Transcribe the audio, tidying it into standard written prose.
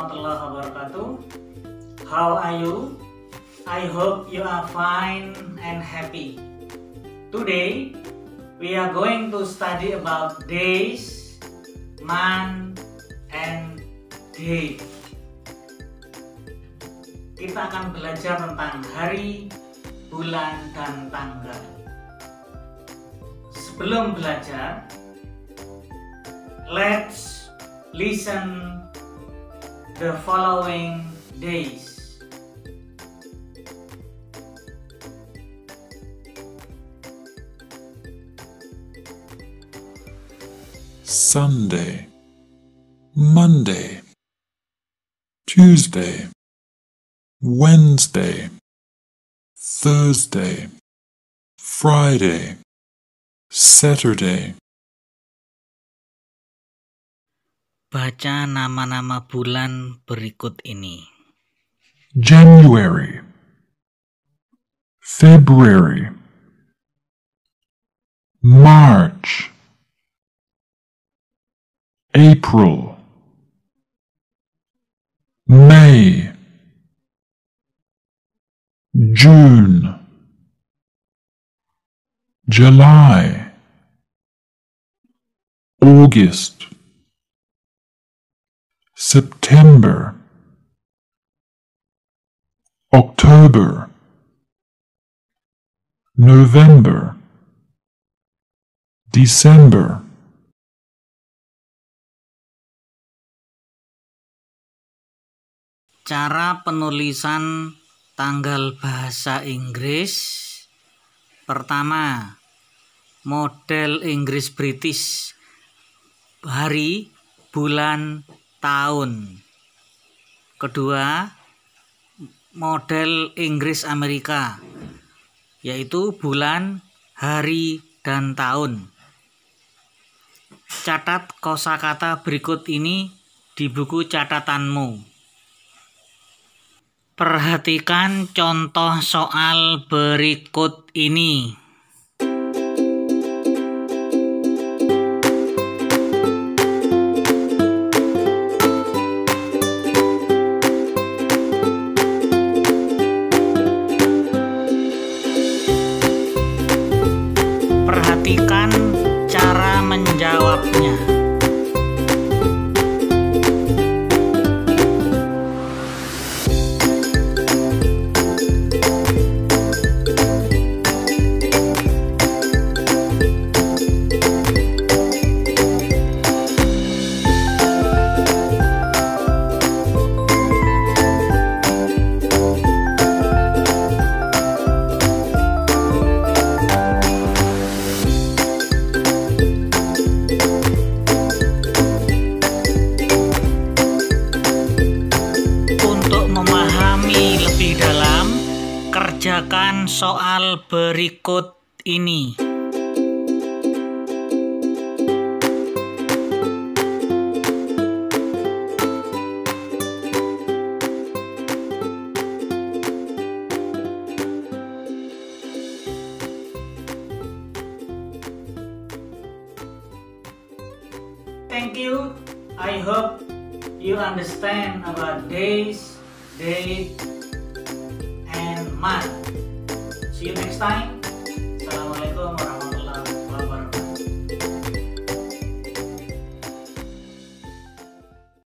warahmatullahi wabarakatuh. How are you? I hope you are fine and happy. Today we are going to study about days, month, and day. Kita akan belajar tentang hari, bulan, dan tanggal. Sebelum belajar, let's listen the following days. Sunday, Monday, Tuesday, Wednesday, Thursday, Friday, Saturday. Baca nama-nama bulan berikut ini. January, February, March, April, May, June, July, August, September, October, November, December. Cara penulisan tanggal bahasa Inggris. Pertama, model Inggris British, hari, bulan, tahun. Kedua, model Inggris Amerika, yaitu bulan, hari, dan tahun. Catat kosakata berikut ini di buku catatanmu. Perhatikan contoh soal berikut ini. Perhatikan cara menjawabnya. Kerjakan soal berikut ini. Thank you. I hope you understand about days, date, and month. See you next time.